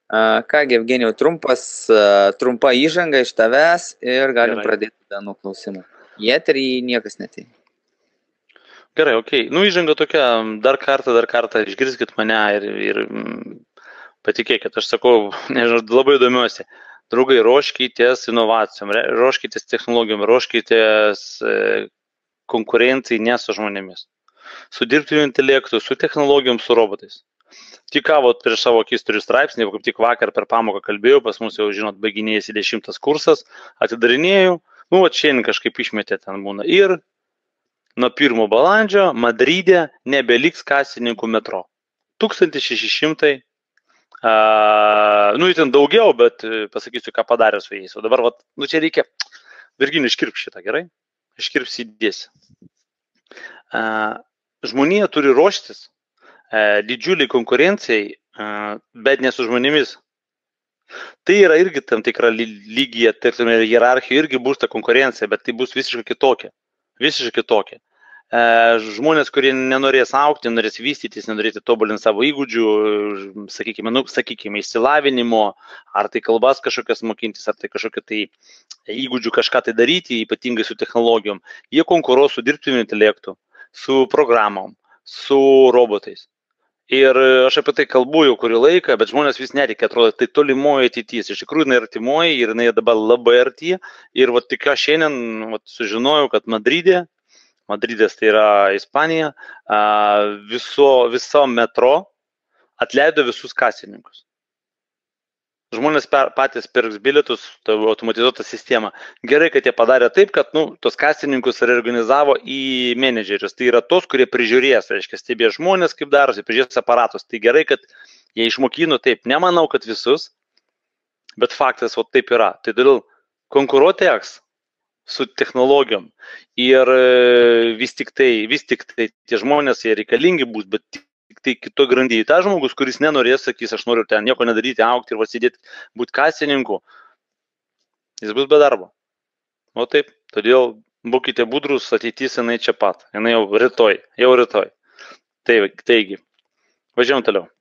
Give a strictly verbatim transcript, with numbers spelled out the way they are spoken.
A, Kągi, Evgenijau, trumpas, a, trumpa įžanga iš tavęs ir galim Gerai. pradėti tada nuo klausimų. Į eterį niekas neteina. Gerai, okei. Nu, įžanga tokia, dar kartą, dar kartą išgirskit mane ir, ir mm, patikėkit, aš sakau, nežinau, labai domiuosi. Draugai, ruoškitės inovacijom, re- ruoškitės technologijom, ruoškitės e, konkurencijai ne su žmonėmis. Su dirbtiniu intelektu, su technologijom, su robotais. Tik ką, vat, prieš savo akis turiu straipsnį, kaip tik vakar per pamoką kalbėjau, pas mus jau, žinot, baiginėjasi dešimtas kursas, atidarinėjau, nu, va, šiandien kažkaip išmetė ten būna. Ir nuo pirmo balandžio Madride nebeliks kasininkų metro. tūkstantis šeši šimtai, uh, nu, įtin daugiau, bet e, pasakysiu, ką padarė su jais. O dabar, vat, nu, čia reikia, Virginijui, iškirp šitą, gerai? Iškirpsi įdėsi. Uh, žmonija turi ruoštis uh, didžiuliai konkurencijai, uh, bet ne su žmonėmis. Tai yra irgi tam tikra ly- lygyje, tarkime, hierarchija irgi bus ta konkurencija, bet tai bus visiškai kitokia. Visiškai kitokia. E, žmonės, kurie nenorės aukti, nenorės vystytis, nenorės tobulinti savo įgūdžių, sakykime, nu, sakykime, išsilavinimo, ar tai kalbas kažkokias mokintis, ar tai kažkokia tai įgūdžių kažką tai daryti, ypatingai su technologijom, jie konkuruos su dirbtiniu intelektu, su programom, su robotais. Ir aš apie tai kalbu jau kurį laiką, bet žmonės vis nereikia, atrodo, tai tolimoji ateitis. Iš tikrųjų, jinai artimoji ir jinai dabar labai arti. Ir vat, tik aš šiandien vat, sužinojau, kad Madride, Madridas tai yra Ispanija, a, viso, viso metro atleido visus kasininkus. Žmonės per, patys pirks bilietus, tai automatizuota sistema. Gerai, kad jie padarė taip, kad nu, tos kasininkus reorganizavo į menedžerius. Tai yra tos, kurie prižiūrės, reiškia, stebės žmonės, kaip darosi, prižiūrės aparatus. Tai gerai, kad jie išmokino taip. Nemanau, kad visus, bet faktas, o taip yra. Tai todėl konkuruoti teks su technologijom. Ir e, vis tik tai, vis tik tai tie žmonės, jie reikalingi bus, bet tik tai kito grandyje. Ta žmogus, kuris nenorės, sakys, aš noriu ten nieko nedaryti, aukti ir vasidėti, būti kasininku, jis bus be darbo. O taip, todėl būkite budrus, ateitis jinai čia pat, jinai jau rytoj, jau rytoj. Tai, taigi, važiuojam toliau.